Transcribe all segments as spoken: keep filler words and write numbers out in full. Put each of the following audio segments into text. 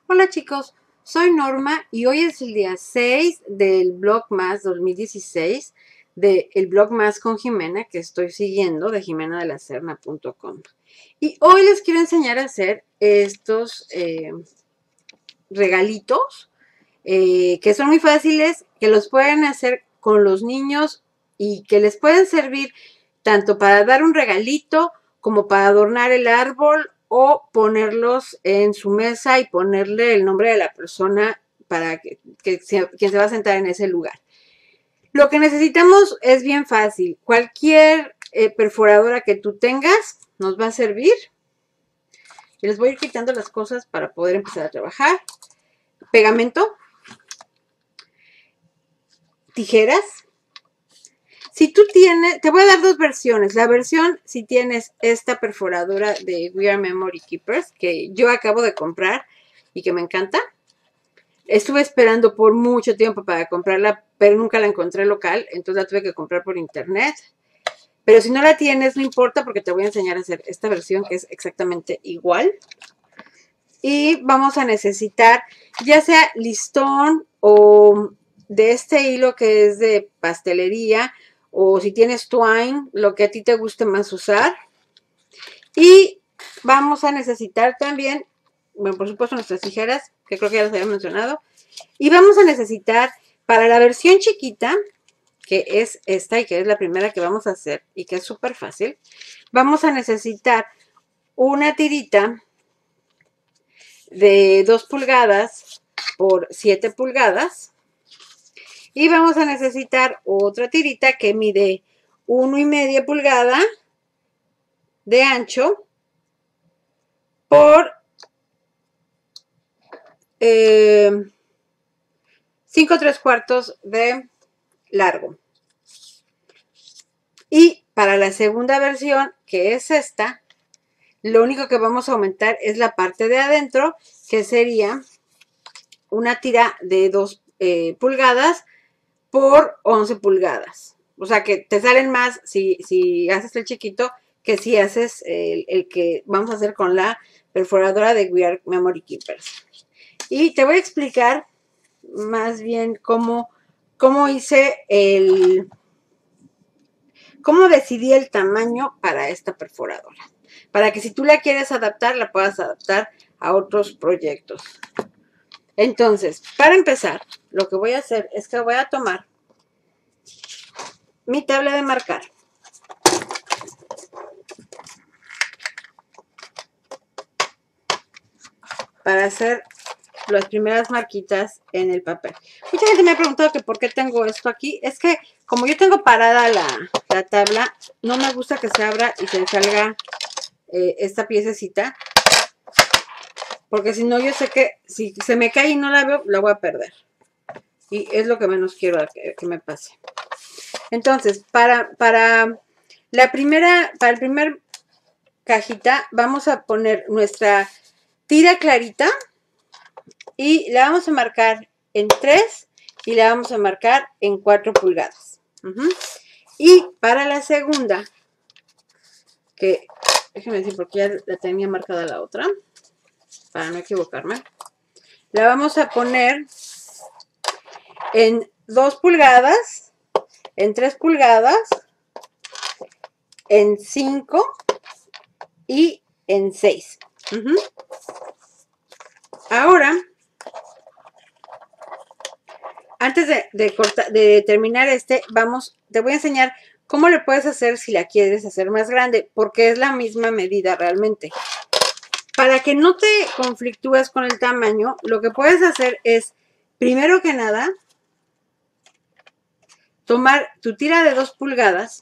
Hola chicos, soy Norma y hoy es el día seis del Blogmas dos mil dieciséis, del Blogmas con Jimena que estoy siguiendo, de jimena de la serna punto com. Y hoy les quiero enseñar a hacer estos eh, regalitos eh, que son muy fáciles, que los pueden hacer con los niños y que les pueden servir tanto para dar un regalito como para adornar el árbol o ponerlos en su mesa y ponerle el nombre de la persona para que, que se, quien se va a sentar en ese lugar. Lo que necesitamos es bien fácil. Cualquier eh, perforadora que tú tengas nos va a servir. Y les voy a ir quitando las cosas para poder empezar a trabajar. Pegamento. Tijeras. Si tú tienes, te voy a dar dos versiones. La versión, si tienes esta perforadora de We Are Memory Keepers, que yo acabo de comprar y que me encanta. Estuve esperando por mucho tiempo para comprarla, pero nunca la encontré local, entonces la tuve que comprar por internet. Pero si no la tienes, no importa, porque te voy a enseñar a hacer esta versión que es exactamente igual. Y vamos a necesitar ya sea listón o de este hilo que es de pastelería, o si tienes twine, lo que a ti te guste más usar. Y vamos a necesitar también, bueno, por supuesto nuestras tijeras, que creo que ya las había mencionado. Y vamos a necesitar, para la versión chiquita, que es esta y que es la primera que vamos a hacer y que es súper fácil, vamos a necesitar una tirita de dos pulgadas por siete pulgadas. Y vamos a necesitar otra tirita que mide uno y media pulgada de ancho por eh, cinco tres cuartos de largo. Y para la segunda versión, que es esta, lo único que vamos a aumentar es la parte de adentro, que sería una tira de dos eh, pulgadas por once pulgadas. O sea que te salen más si, si haces el chiquito que si haces el, el que vamos a hacer con la perforadora de We Are Memory Keepers. Y te voy a explicar más bien cómo, cómo hice el... cómo decidí el tamaño para esta perforadora. Para que si tú la quieres adaptar, la puedas adaptar a otros proyectos. Entonces, para empezar, lo que voy a hacer es que voy a tomar mi tabla de marcar. Para hacer las primeras marquitas en el papel. Mucha gente me ha preguntado que por qué tengo esto aquí. Es que como yo tengo parada la, la tabla, no me gusta que se abra y se salga eh, esta piececita. Porque si no, yo sé que si se me cae y no la veo, la voy a perder. Y es lo que menos quiero que, que me pase. Entonces, para, para la primera, para el primer cajita, vamos a poner nuestra tira clarita. Y la vamos a marcar en tres y la vamos a marcar en cuatro pulgadas. Uh-huh. Y para la segunda, que déjenme decir porque ya la tenía marcada la otra, para no equivocarme, la vamos a poner en dos pulgadas, en tres pulgadas, en cinco y en seis. Uh-huh. Ahora, antes de, de, cortar, de terminar este, vamos, te voy a enseñar cómo le puedes hacer si la quieres hacer más grande, porque es la misma medida realmente. Para que no te conflictúes con el tamaño, lo que puedes hacer es, primero que nada, tomar tu tira de dos pulgadas,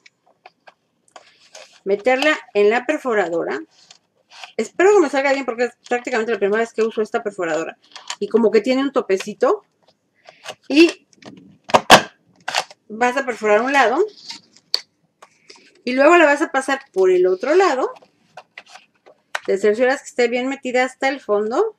meterla en la perforadora. Espero que me salga bien porque es prácticamente la primera vez que uso esta perforadora. Y como que tiene un topecito. Y vas a perforar un lado y luego la vas a pasar por el otro lado. Te cercioras que esté bien metida hasta el fondo.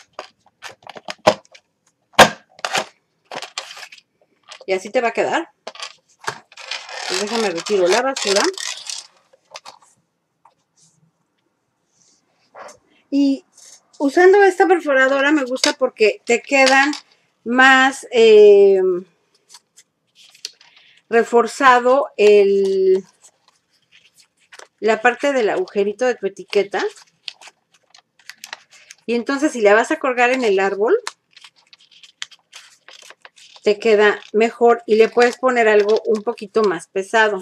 Y así te va a quedar. Pues déjame retiro la basura. Y usando esta perforadora me gusta porque te quedan más eh, reforzado el, la parte del agujerito de tu etiqueta. Y entonces si la vas a colgar en el árbol, te queda mejor y le puedes poner algo un poquito más pesado.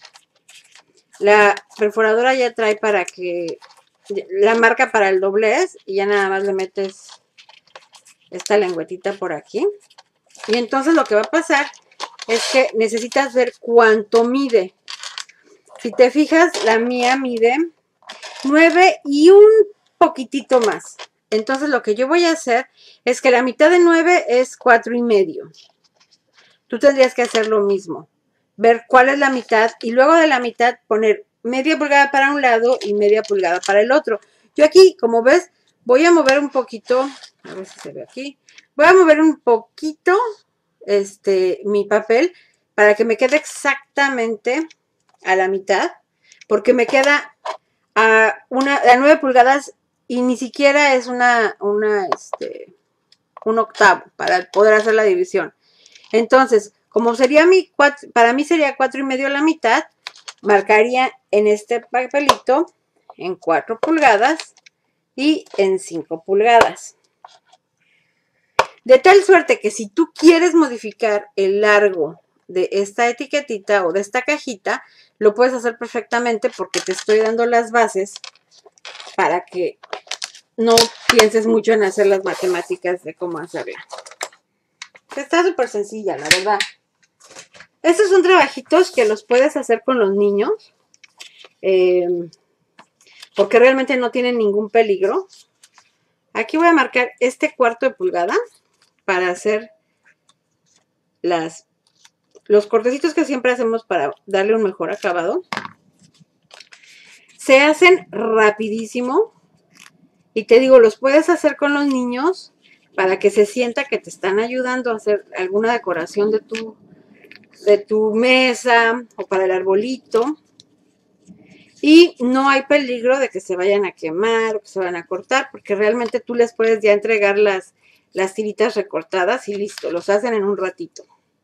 La perforadora ya trae para que la marca para el doblez y ya nada más le metes esta lengüetita por aquí. Y entonces lo que va a pasar es que necesitas ver cuánto mide. Si te fijas, la mía mide nueve y un poquitito más. Entonces lo que yo voy a hacer es que la mitad de nueve es cuatro y medio. Tú tendrías que hacer lo mismo. Ver cuál es la mitad y luego de la mitad poner media pulgada para un lado y media pulgada para el otro. Yo aquí, como ves, voy a mover un poquito, a ver si se ve aquí, voy a mover un poquito este, mi papel para que me quede exactamente a la mitad, porque me queda a, una, a nueve pulgadas y ni siquiera es una, una este, un octavo para poder hacer la división. Entonces, como sería mi cuatro, para mí sería cuatro y medio la mitad, marcaría en este papelito en cuatro pulgadas y en cinco pulgadas. De tal suerte que si tú quieres modificar el largo de esta etiquetita o de esta cajita, lo puedes hacer perfectamente porque te estoy dando las bases para que no pienses mucho en hacer las matemáticas de cómo hacerla. Está súper sencilla, la verdad. Estos son trabajitos que los puedes hacer con los niños, eh, porque realmente no tienen ningún peligro. Aquí voy a marcar este cuarto de pulgada para hacer las, los cortecitos que siempre hacemos para darle un mejor acabado. Se hacen rapidísimo y te digo, los puedes hacer con los niños para que se sienta que te están ayudando a hacer alguna decoración de tu de tu mesa o para el arbolito y no hay peligro de que se vayan a quemar o que se vayan a cortar porque realmente tú les puedes ya entregar las, las tiritas recortadas y listo, los hacen en un ratito.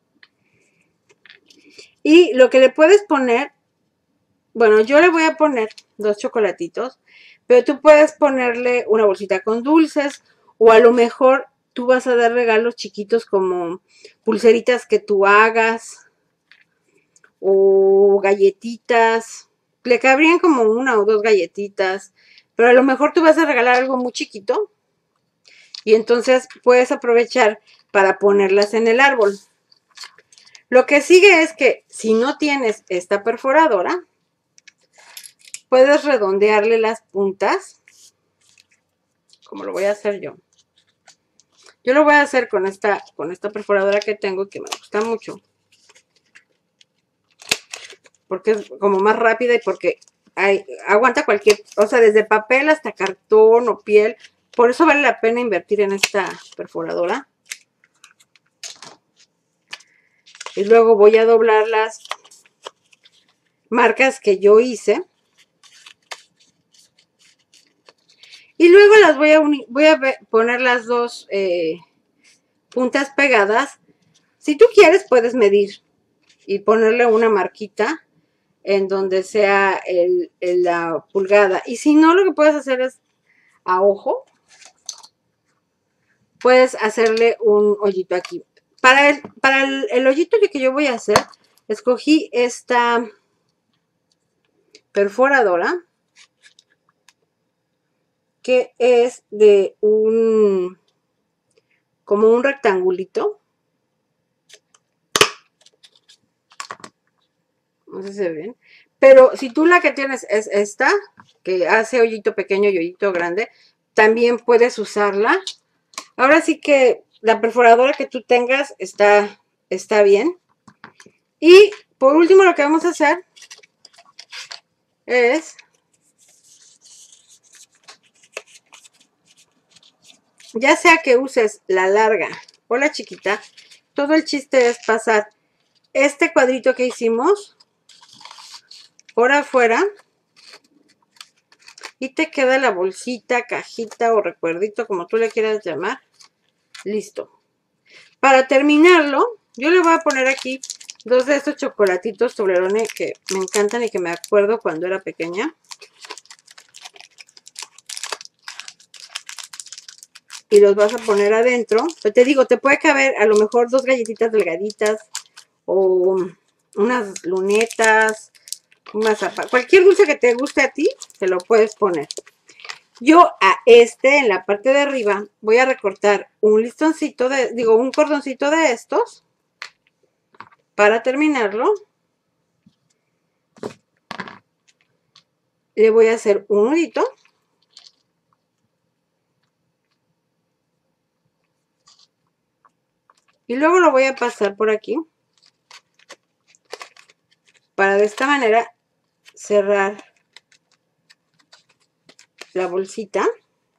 Y lo que le puedes poner, bueno, yo le voy a poner dos chocolatitos, pero tú puedes ponerle una bolsita con dulces o a lo mejor tú vas a dar regalos chiquitos como pulseritas que tú hagas o galletitas, le cabrían como una o dos galletitas, pero a lo mejor tú vas a regalar algo muy chiquito y entonces puedes aprovechar para ponerlas en el árbol. Lo que sigue es que si no tienes esta perforadora, puedes redondearle las puntas, como lo voy a hacer yo. Yo lo voy a hacer con esta, con esta perforadora que tengo y que me gusta mucho. Porque es como más rápida y porque hay, aguanta cualquier, o sea, desde papel hasta cartón o piel. Por eso vale la pena invertir en esta perforadora. Y luego voy a doblar las marcas que yo hice. Y luego las voy a, unir, voy a poner las dos eh, puntas pegadas. Si tú quieres puedes medir y ponerle una marquita en donde sea el, el, la pulgada. Y si no, lo que puedes hacer es a ojo. Puedes hacerle un hoyito aquí. Para el, para el, el hoyito que yo voy a hacer, escogí esta perforadora que es de un, como un rectangulito. No sé si se ve bien. Pero si tú la que tienes es esta, que hace hoyito pequeño y hoyito grande, también puedes usarla. Ahora sí que la perforadora que tú tengas está, está bien. Y por último lo que vamos a hacer es ya sea que uses la larga o la chiquita, todo el chiste es pasar este cuadrito que hicimos por afuera Y te queda la bolsita, cajita o recuerdito, como tú le quieras llamar. Listo. Para terminarlo, yo le voy a poner aquí dos de estos chocolatitos Toblerone que me encantan y que me acuerdo cuando era pequeña. Y los vas a poner adentro. Pero te digo, te puede caber a lo mejor dos galletitas delgaditas o unas lunetas, una zapa, cualquier dulce que te guste a ti, te lo puedes poner. Yo a este, en la parte de arriba, voy a recortar un listoncito de, digo, un cordoncito de estos para terminarlo. Le voy a hacer un nudito. Y luego lo voy a pasar por aquí para de esta manera cerrar la bolsita.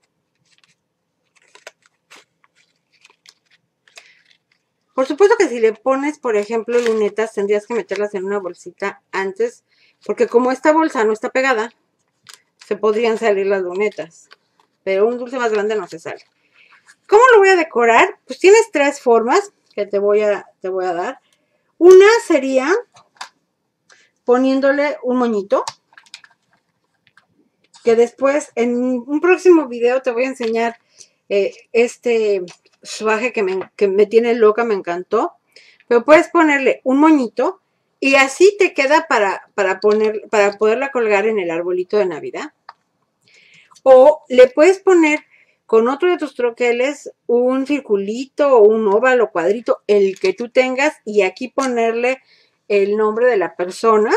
Por supuesto que si le pones, por ejemplo, lunetas, tendrías que meterlas en una bolsita antes, porque como esta bolsa no está pegada, se podrían salir las lunetas, pero un dulce más grande no se sale. ¿Cómo lo voy a decorar? Pues tienes tres formas que te voy a, te voy a dar. Una sería poniéndole un moñito, que después en un próximo video te voy a enseñar eh, este suaje que me, que me tiene loca, me encantó. Pero puedes ponerle un moñito y así te queda para, para, poner, para poderla colgar en el arbolito de Navidad. O le puedes poner con otro de tus troqueles un circulito o un óvalo, cuadrito, el que tú tengas, y aquí ponerle el nombre de la persona.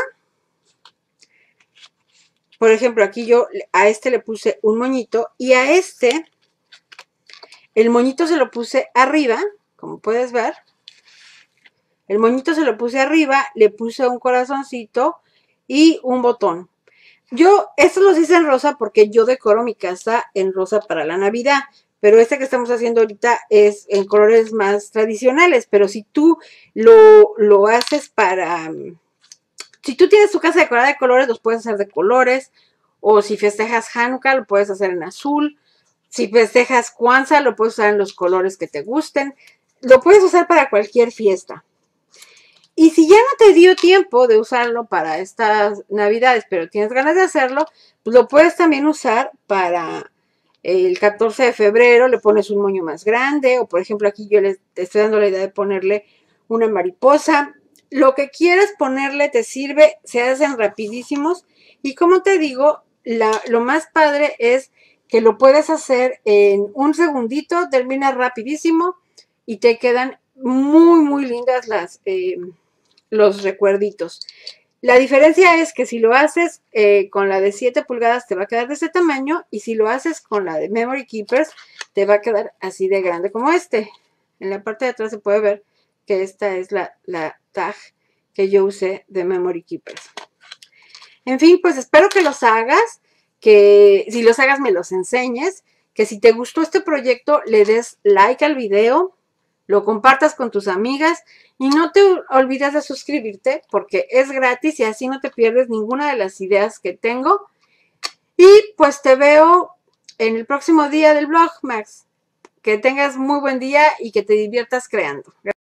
Por ejemplo, aquí yo a este le puse un moñito y a este, el moñito se lo puse arriba, como puedes ver. El moñito se lo puse arriba, le puse un corazoncito y un botón. Yo, estos los hice en rosa porque yo decoro mi casa en rosa para la Navidad. Pero este que estamos haciendo ahorita es en colores más tradicionales. Pero si tú lo, lo haces para... Si tú tienes tu casa decorada de colores, los puedes hacer de colores. O si festejas Hanukkah, lo puedes hacer en azul. Si festejas Kwanzaa, lo puedes usar en los colores que te gusten. Lo puedes usar para cualquier fiesta. Y si ya no te dio tiempo de usarlo para estas Navidades, pero tienes ganas de hacerlo, pues lo puedes también usar para el catorce de febrero, le pones un moño más grande, o por ejemplo aquí yo les te estoy dando la idea de ponerle una mariposa. Lo que quieras ponerle te sirve, se hacen rapidísimos. Y como te digo, la, lo más padre es que lo puedes hacer en un segundito, termina rapidísimo y te quedan muy, muy lindas las, eh, los recuerditos. La diferencia es que si lo haces eh, con la de siete pulgadas te va a quedar de ese tamaño, y si lo haces con la de Memory Keepers te va a quedar así de grande como este. En la parte de atrás se puede ver que esta es la, la tag que yo usé de Memory Keepers. En fin, pues espero que los hagas, que si los hagas me los enseñes, que si te gustó este proyecto le des like al video, lo compartas con tus amigas y no te olvides de suscribirte porque es gratis y así no te pierdes ninguna de las ideas que tengo. Y pues te veo en el próximo día del Vlogmas. Que tengas muy buen día y que te diviertas creando.